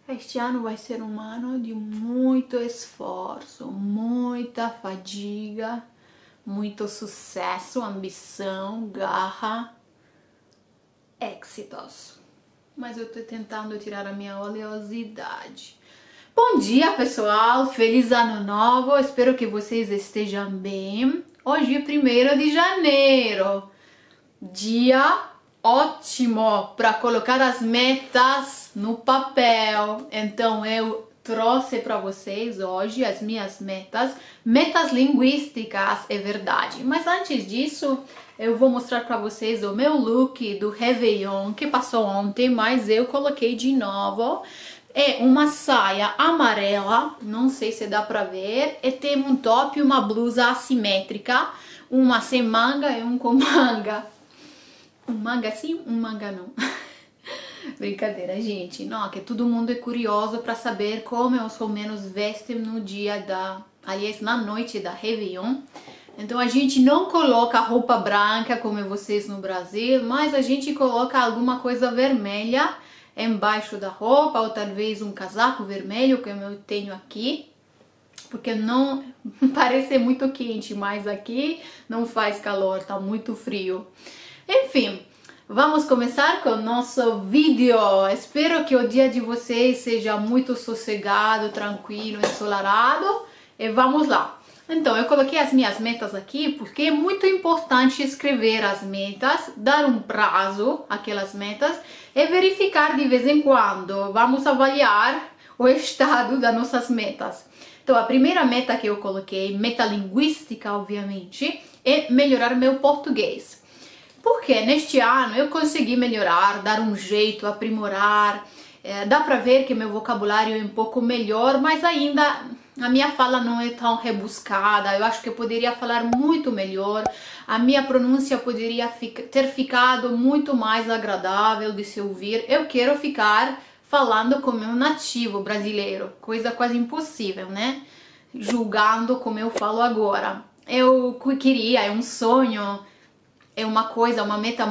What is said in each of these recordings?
Este ano vai ser um ano de muito esforço, muita fadiga, muito sucesso, ambição, garra, éxitos. Mas eu tô tentando tirar a minha oleosidade. Bom dia, pessoal! Feliz ano novo! Espero que vocês estejam bem. Hoje é 1º de janeiro, dia ótimo para colocar as metas no papel. Então eu trouxe para vocês hoje as minhas metas linguísticas, é verdade. Mas antes disso, eu vou mostrar para vocês o meu look do Réveillon que passou ontem, mas eu coloquei de novo. É uma saia amarela, não sei se dá pra ver, e tem um top e uma blusa assimétrica, uma sem manga e um com manga. Um manga sim, um manga não. Brincadeira, gente. Não, que todo mundo é curioso pra saber como os romanos vestem no dia aliás, na noite da Réveillon. Então a gente não coloca roupa branca como vocês no Brasil, mas a gente coloca alguma coisa vermelha embaixo da roupa, ou talvez um casaco vermelho, como eu tenho aqui, porque não parece muito quente, mas aqui não faz calor, tá muito frio. Enfim, vamos começar com o nosso vídeo. Espero que o dia de vocês seja muito sossegado, tranquilo, ensolarado, e vamos lá. Então, eu coloquei as minhas metas aqui porque é muito importante escrever as metas, dar um prazo àquelas metas e verificar de vez em quando. Vamos avaliar o estado das nossas metas. Então, a primeira meta que eu coloquei, meta linguística, obviamente, é melhorar meu português. Porque neste ano eu consegui melhorar, dar um jeito, aprimorar. Dá pra ver que meu vocabulário é um pouco melhor, mas ainda a minha fala não é tão rebuscada. Eu acho que eu poderia falar muito melhor. A minha pronúncia poderia ter ficado muito mais agradável de se ouvir. Eu quero ficar falando como um nativo brasileiro, coisa quase impossível, né? Julgando como eu falo agora. Eu queria, é um sonho, é uma coisa, uma meta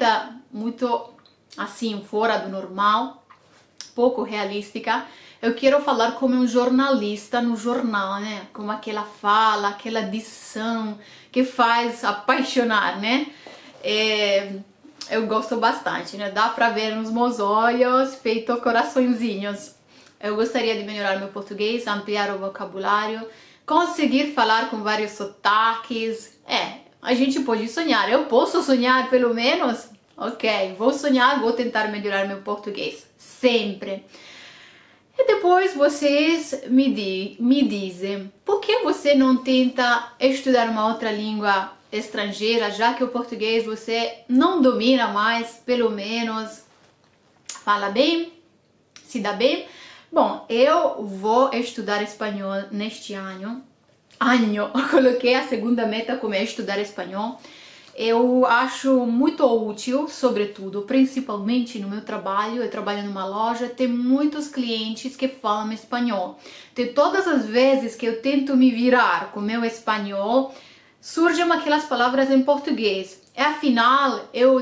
muito assim, fora do normal, pouco realística. Eu quero falar como um jornalista no jornal, né? Com aquela fala, aquela dição que faz apaixonar, né? Eu gosto bastante, né? Dá pra ver nos meus olhos, feito coraçõezinhos. Eu gostaria de melhorar meu português, ampliar o vocabulário, conseguir falar com vários sotaques. A gente pode sonhar. Eu posso sonhar, pelo menos? Ok, vou sonhar, vou tentar melhorar meu português. Sempre. E depois vocês me dizem, por que você não tenta estudar uma outra língua estrangeira, já que o português você não domina mais, pelo menos fala bem, se dá bem? Bom, eu vou estudar espanhol neste ano. Eu coloquei a segunda meta como é estudar espanhol. Eu acho muito útil, sobretudo, principalmente no meu trabalho. Eu trabalho numa loja, tem muitos clientes que falam espanhol. Então, todas as vezes que eu tento me virar com o meu espanhol, surgem aquelas palavras em português. E afinal, eu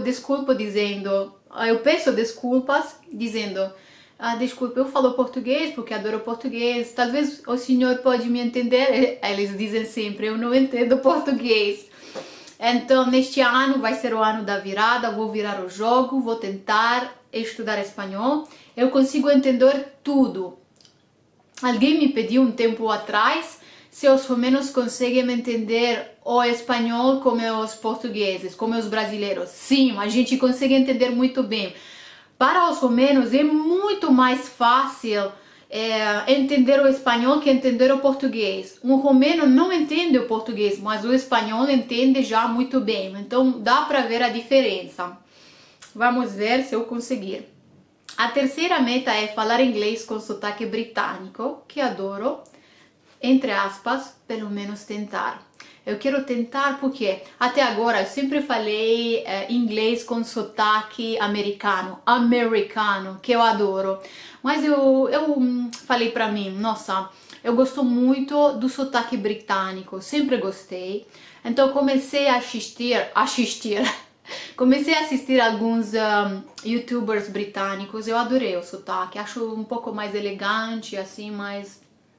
peço desculpas dizendo, desculpa, eu falo português porque adoro português, talvez o senhor pode me entender. Eles dizem sempre, eu não entendo português. Então, neste ano vai ser o ano da virada, vou virar o jogo, vou tentar estudar espanhol. Eu consigo entender tudo. Alguém me pediu um tempo atrás se os romanos conseguem entender o espanhol como os portugueses, como os brasileiros. Sim, a gente consegue entender muito bem. Para os romanos é muito mais fácil entender o espanhol que entender o português. Um romeno não entende o português, mas o espanhol entende já muito bem. Então dá para ver a diferença. Vamos ver se eu conseguir. A terceira meta é falar inglês com sotaque britânico, que adoro. Entre aspas, pelo menos tentar. Eu quero tentar porque até agora eu sempre falei inglês com sotaque americano, que eu adoro. Mas eu falei pra mim, nossa, eu gosto muito do sotaque britânico, sempre gostei. Então comecei a assistir Comecei a assistir alguns youtubers britânicos, eu adorei o sotaque, acho um pouco mais elegante, assim, mais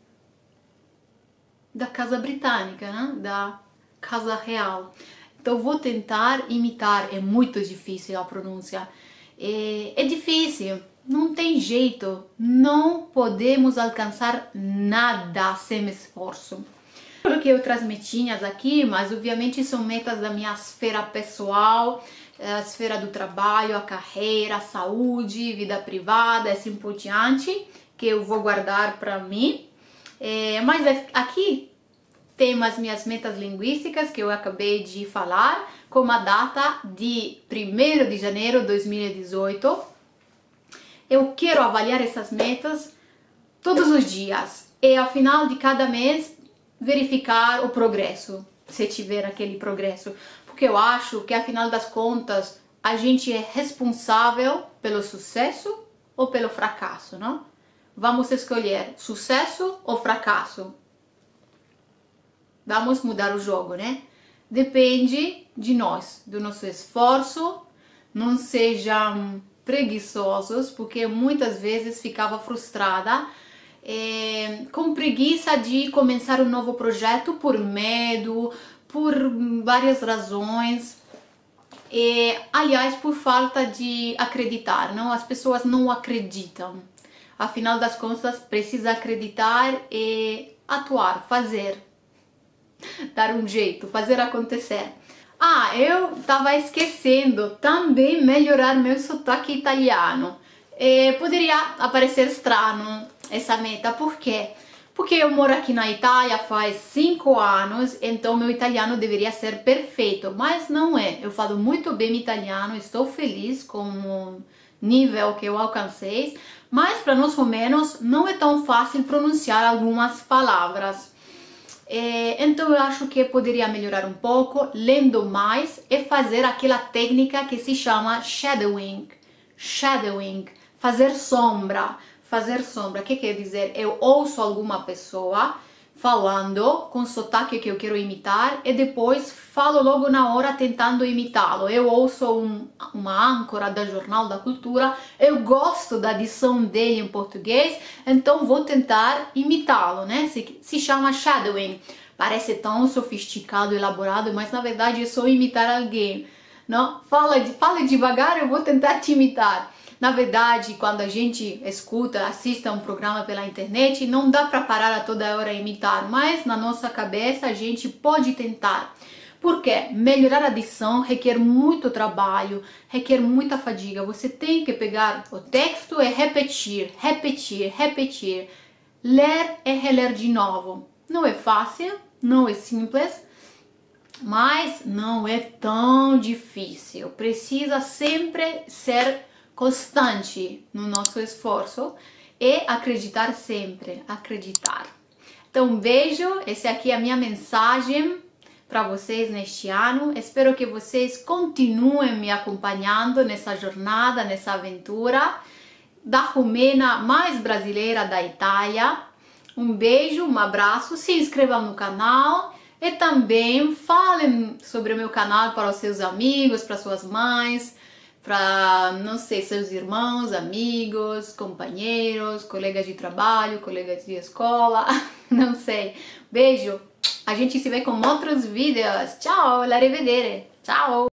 da casa britânica, né? Da casa real. Então vou tentar imitar, é muito difícil a pronúncia, é difícil, não tem jeito, não podemos alcançar nada sem esforço. Coloquei outras metinhas aqui, mas obviamente são metas da minha esfera pessoal, a esfera do trabalho, a carreira, a saúde, vida privada, assim por diante, que eu vou guardar para mim. Mas aqui tem as minhas metas linguísticas que eu acabei de falar, com a data de 1º de janeiro de 2018. Eu quero avaliar essas metas todos os dias e ao final de cada mês verificar o progresso, se tiver aquele progresso, porque eu acho que afinal das contas a gente é responsável pelo sucesso ou pelo fracasso, não? Vamos escolher sucesso ou fracasso. Vamos mudar o jogo, né? Depende de nós, do nosso esforço. Não sejam preguiçosos, porque muitas vezes ficava frustrada, com preguiça de começar um novo projeto por medo, por várias razões. Aliás, por falta de acreditar, não? As pessoas não acreditam. Afinal das contas, precisa acreditar e atuar, fazer. Dar um jeito, fazer acontecer. Eu estava esquecendo também melhorar meu sotaque italiano. Poderia parecer estranho essa meta, por quê? Porque eu moro aqui na Itália faz 5 anos, então meu italiano deveria ser perfeito, mas não é. Eu falo muito bem italiano, estou feliz com o nível que eu alcancei, mas para nós romenos não é tão fácil pronunciar algumas palavras. Então eu acho que poderia melhorar um pouco lendo mais e fazer aquela técnica que se chama shadowing. Shadowing, fazer sombra. Fazer sombra, o que quer dizer? Eu ouço alguma pessoa falando com sotaque que eu quero imitar e depois falo logo na hora tentando imitá-lo. Eu ouço uma âncora da Jornal da Cultura, eu gosto da dição dele em português, então vou tentar imitá-lo, né? Se chama shadowing. Parece tão sofisticado, elaborado, mas na verdade é só imitar alguém. Não? Fala devagar, eu vou tentar te imitar. Na verdade, quando a gente escuta, assiste a um programa pela internet, não dá para parar a toda hora a imitar, mas na nossa cabeça a gente pode tentar. Porque melhorar a dição requer muito trabalho, requer muita fadiga. Você tem que pegar o texto e repetir, repetir, repetir. Ler e reler de novo. Não é fácil, não é simples, mas não é tão difícil. Precisa sempre ser constante no nosso esforço e acreditar sempre, acreditar. Então, um beijo, essa aqui é a minha mensagem para vocês neste ano. Espero que vocês continuem me acompanhando nessa jornada, nessa aventura da romena mais brasileira da Itália. Um beijo, um abraço, se inscrevam no canal e também falem sobre o meu canal para os seus amigos, para suas mães, para, não sei, seus irmãos, amigos, companheiros, colegas de trabalho, colegas de escola, não sei. Beijo, a gente se vê com outros vídeos. Tchau, arrivederci, tchau!